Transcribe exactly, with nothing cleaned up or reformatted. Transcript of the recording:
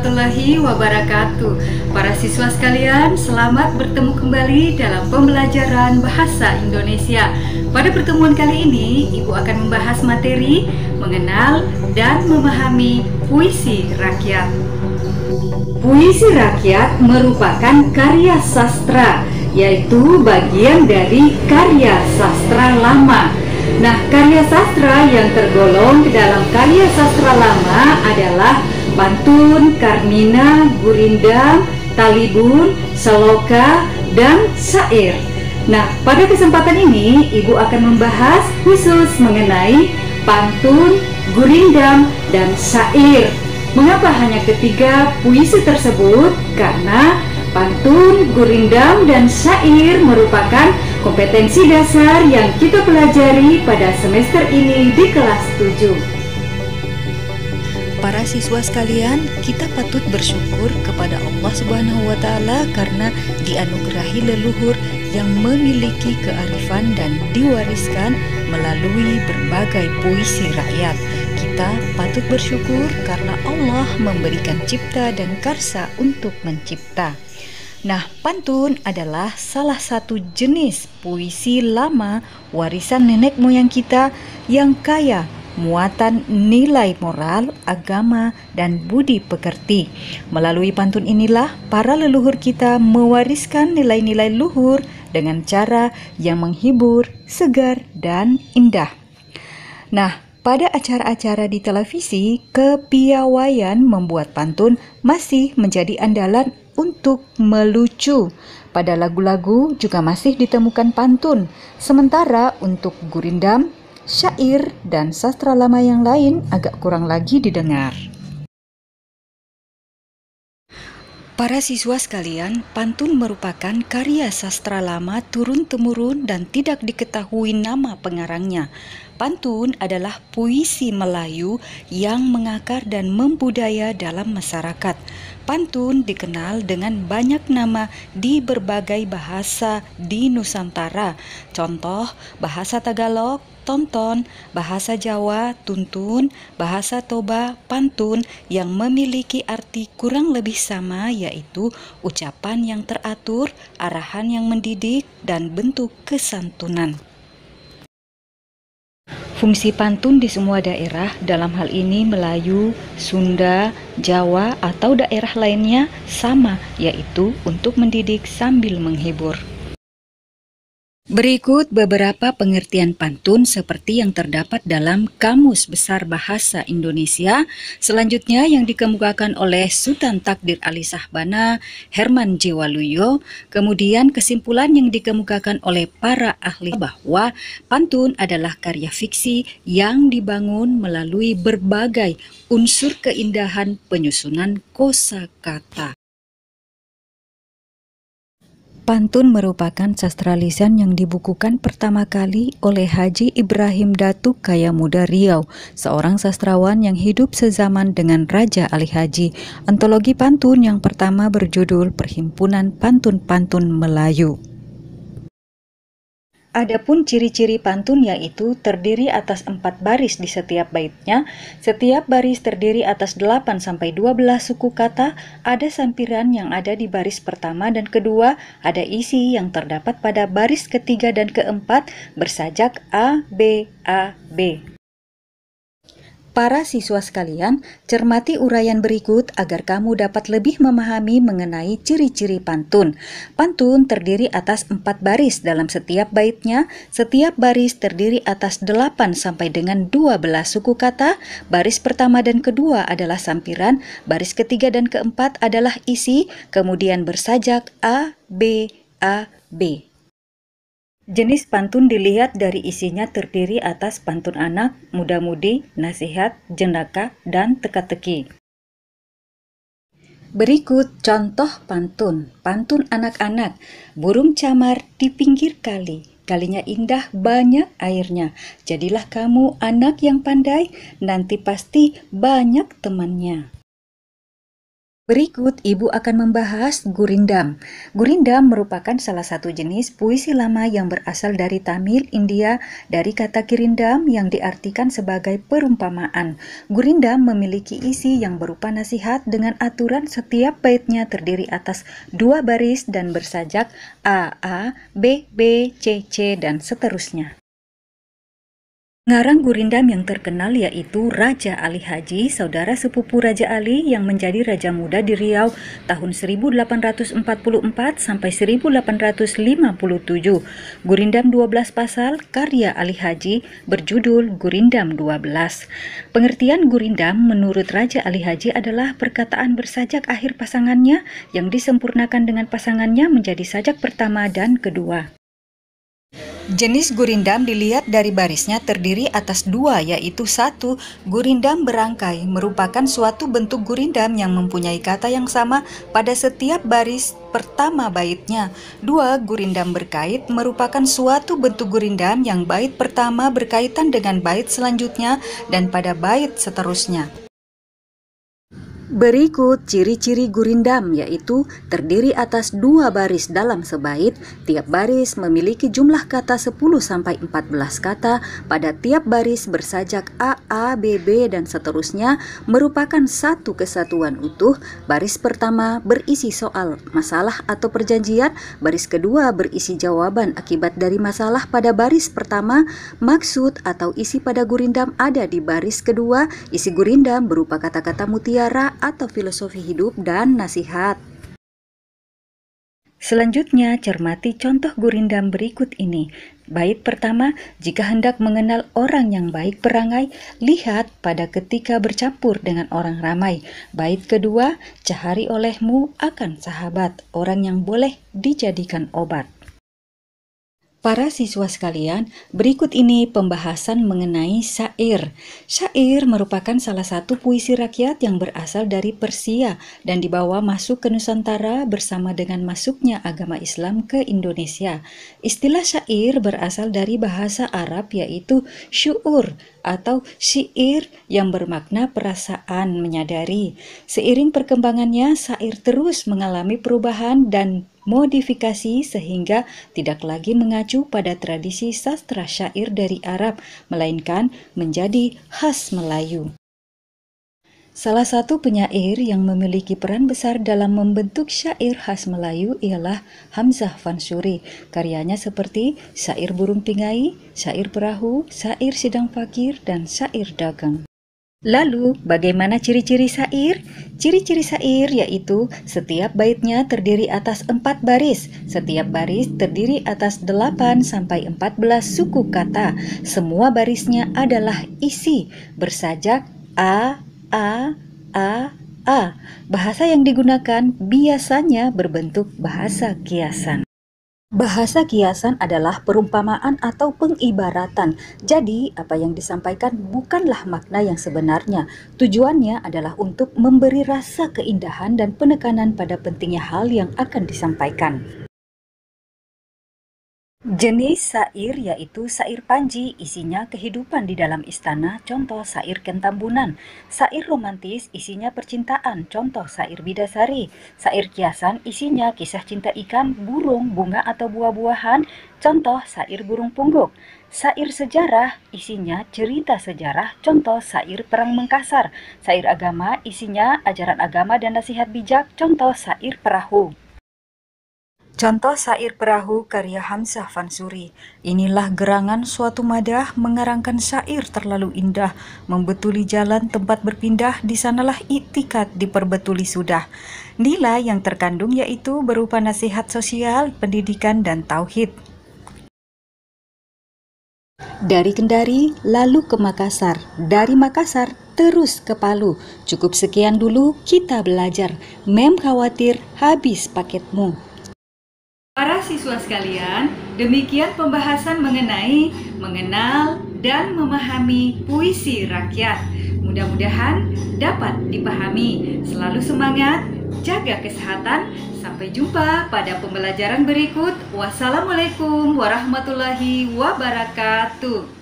warahmatullahi wabarakatuh. Para siswa sekalian, selamat bertemu kembali dalam pembelajaran bahasa Indonesia. Pada pertemuan kali ini, Ibu akan membahas materi mengenal dan memahami puisi rakyat. Puisi rakyat merupakan karya sastra, yaitu bagian dari karya sastra lama. Nah, karya sastra yang tergolong ke dalam karya sastra lama adalah pantun, karmina, gurindam, talibun, seloka, dan syair. Nah, pada kesempatan ini Ibu akan membahas khusus mengenai pantun, gurindam, dan syair. Mengapa hanya ketiga puisi tersebut? Karena pantun, gurindam, dan syair merupakan kompetensi dasar yang kita pelajari pada semester ini di kelas tujuh. Para siswa sekalian, kita patut bersyukur kepada Allah Subhanahu wa Ta'ala karena dianugerahi leluhur yang memiliki kearifan dan diwariskan melalui berbagai puisi rakyat. Kita patut bersyukur karena Allah memberikan cipta dan karsa untuk mencipta. Nah, pantun adalah salah satu jenis puisi lama warisan nenek moyang kita yang kaya muatan nilai moral, agama, dan budi pekerti. Melalui pantun inilah para leluhur kita mewariskan nilai-nilai luhur dengan cara yang menghibur, segar, dan indah. Nah, pada acara-acara di televisi, kepiawaian membuat pantun masih menjadi andalan untuk melucu. Pada lagu-lagu juga masih ditemukan pantun. Sementara untuk gurindam, syair, dan sastra lama yang lain agak kurang lagi didengar. Para siswa sekalian, pantun merupakan karya sastra lama turun-temurun dan tidak diketahui nama pengarangnya. Pantun adalah puisi Melayu yang mengakar dan membudaya dalam masyarakat. Pantun dikenal dengan banyak nama di berbagai bahasa di Nusantara. Contoh, bahasa Tagalog, tonton, bahasa Jawa, tuntun, bahasa Toba, pantun, yang memiliki arti kurang lebih sama, yaitu ucapan yang teratur, arahan yang mendidik, dan bentuk kesantunan. Fungsi pantun di semua daerah, dalam hal ini Melayu, Sunda, Jawa, atau daerah lainnya sama, yaitu untuk mendidik sambil menghibur. Berikut beberapa pengertian pantun seperti yang terdapat dalam Kamus Besar Bahasa Indonesia. Selanjutnya yang dikemukakan oleh Sultan Takdir Ali Sahbana, Herman J. Waluyo. Kemudian kesimpulan yang dikemukakan oleh para ahli bahwa pantun adalah karya fiksi yang dibangun melalui berbagai unsur keindahan penyusunan kosakata. Pantun merupakan sastra lisan yang dibukukan pertama kali oleh Haji Ibrahim Datuk Kaya Muda Riau, seorang sastrawan yang hidup sezaman dengan Raja Ali Haji. Antologi pantun yang pertama berjudul Perhimpunan Pantun-Pantun Melayu. Adapun ciri-ciri pantun yaitu terdiri atas empat baris di setiap baitnya, setiap baris terdiri atas delapan sampai dua belas suku kata, ada sampiran yang ada di baris pertama dan kedua, ada isi yang terdapat pada baris ketiga dan keempat bersajak A, B, A, B. Para siswa sekalian, cermati uraian berikut agar kamu dapat lebih memahami mengenai ciri-ciri pantun. Pantun terdiri atas empat baris dalam setiap baitnya, setiap baris terdiri atas delapan sampai dengan dua belas suku kata, baris pertama dan kedua adalah sampiran, baris ketiga dan keempat adalah isi, kemudian bersajak A, B, A, B. Jenis pantun dilihat dari isinya terdiri atas pantun anak, muda-mudi, nasihat, jenaka, dan teka-teki. Berikut contoh pantun. Pantun anak-anak. Burung camar di pinggir kali. Kalinya indah, banyak airnya. Jadilah kamu anak yang pandai, nanti pasti banyak temannya. Berikut Ibu akan membahas gurindam. Gurindam merupakan salah satu jenis puisi lama yang berasal dari Tamil, India, dari kata kirindam yang diartikan sebagai perumpamaan. Gurindam memiliki isi yang berupa nasihat dengan aturan setiap baitnya terdiri atas dua baris dan bersajak A, A, B, B, C, C, dan seterusnya. Pengarang gurindam yang terkenal yaitu Raja Ali Haji, saudara sepupu Raja Ali yang menjadi Raja Muda di Riau tahun seribu delapan ratus empat puluh empat sampai seribu delapan ratus lima puluh tujuh. Gurindam dua belas pasal karya Ali Haji berjudul Gurindam dua belas. Pengertian gurindam menurut Raja Ali Haji adalah perkataan bersajak akhir pasangannya yang disempurnakan dengan pasangannya menjadi sajak pertama dan kedua. Jenis gurindam dilihat dari barisnya terdiri atas dua, yaitu satu, gurindam berangkai merupakan suatu bentuk gurindam yang mempunyai kata yang sama pada setiap baris pertama baitnya. Dua, gurindam berkait merupakan suatu bentuk gurindam yang bait pertama berkaitan dengan bait selanjutnya dan pada bait seterusnya. Berikut ciri-ciri gurindam, yaitu terdiri atas dua baris dalam sebait, tiap baris memiliki jumlah kata sepuluh sampai empat belas kata, pada tiap baris bersajak A, A, B, B, dan seterusnya merupakan satu kesatuan utuh. Baris pertama berisi soal, masalah atau perjanjian, baris kedua berisi jawaban akibat dari masalah pada baris pertama, maksud atau isi pada gurindam ada di baris kedua, isi gurindam berupa kata-kata mutiara atau filosofi hidup dan nasihat. Selanjutnya, cermati contoh gurindam berikut ini. Bait pertama, jika hendak mengenal orang yang baik perangai, lihat pada ketika bercampur dengan orang ramai. Bait kedua, cahari olehmu akan sahabat, orang yang boleh dijadikan obat. Para siswa sekalian, berikut ini pembahasan mengenai syair. Syair merupakan salah satu puisi rakyat yang berasal dari Persia dan dibawa masuk ke Nusantara bersama dengan masuknya agama Islam ke Indonesia. Istilah syair berasal dari bahasa Arab yaitu syu'ur atau syair yang bermakna perasaan menyadari. Seiring perkembangannya, syair terus mengalami perubahan dan modifikasi sehingga tidak lagi mengacu pada tradisi sastra syair dari Arab, melainkan menjadi khas Melayu. Salah satu penyair yang memiliki peran besar dalam membentuk syair khas Melayu ialah Hamzah Fansuri. Karyanya seperti Syair Burung Pingai, Syair Perahu, Syair Sidang Fakir, dan Syair Dagang. Lalu, bagaimana ciri-ciri syair? Ciri-ciri syair yaitu setiap baitnya terdiri atas empat baris. Setiap baris terdiri atas delapan sampai empat belas suku kata. Semua barisnya adalah isi, bersajak A, A, A, A. Bahasa yang digunakan biasanya berbentuk bahasa kiasan. Bahasa kiasan adalah perumpamaan atau pengibaratan. Jadi, apa yang disampaikan bukanlah makna yang sebenarnya. Tujuannya adalah untuk memberi rasa keindahan dan penekanan pada pentingnya hal yang akan disampaikan. Jenis syair yaitu syair panji, isinya kehidupan di dalam istana, contoh syair Kentambunan. Syair romantis, isinya percintaan, contoh syair Bidasari. Syair kiasan, isinya kisah cinta ikan, burung, bunga atau buah-buahan, contoh syair Burung Pungguk. Syair sejarah, isinya cerita sejarah, contoh syair Perang Mengkasar. Syair agama, isinya ajaran agama dan nasihat bijak, contoh syair Perahu. Contoh syair Perahu karya Hamzah Fansuri. Inilah gerangan suatu madah, mengarangkan syair terlalu indah, membetuli jalan tempat berpindah, di sanalah iktikat diperbetuli sudah. Nilai yang terkandung yaitu berupa nasihat sosial, pendidikan, dan tauhid. Dari Kendari lalu ke Makassar, dari Makassar terus ke Palu. Cukup sekian dulu kita belajar. Mem khawatir habis paketmu. Para siswa sekalian, demikian pembahasan mengenai mengenal dan memahami puisi rakyat. Mudah-mudahan dapat dipahami. Selalu semangat, jaga kesehatan. Sampai jumpa pada pembelajaran berikut. Wassalamualaikum warahmatullahi wabarakatuh.